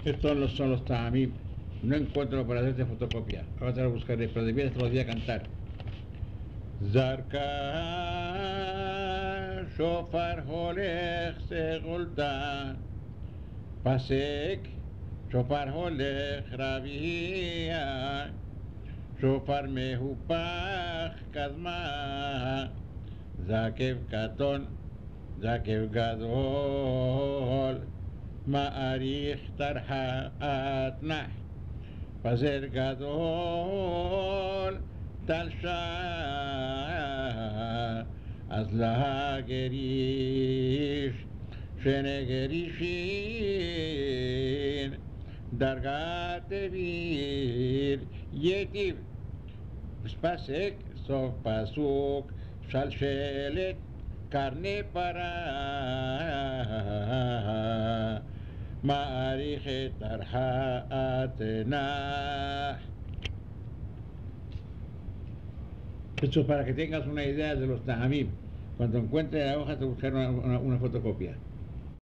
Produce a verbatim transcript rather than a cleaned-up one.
Estos no son los tamim. No encuentro para hacerte fotocopia. Ahora te lo buscaré, pero debías te los voy a cantar. Zarka shofar holech segulta pasek shofar holech rabia shofar mehupach kadma zakev katon zakev gadol ma'arich tarha atnah pazer gadol talsha az laha gerish shene gerishin dargat evir yetiv pasek sof pasuk shalshelet carne para ma'arich tarha atnah. Esto es para que tengas una idea de los tajamim. Cuando encuentres la hoja te buscaré una, una, una fotocopia.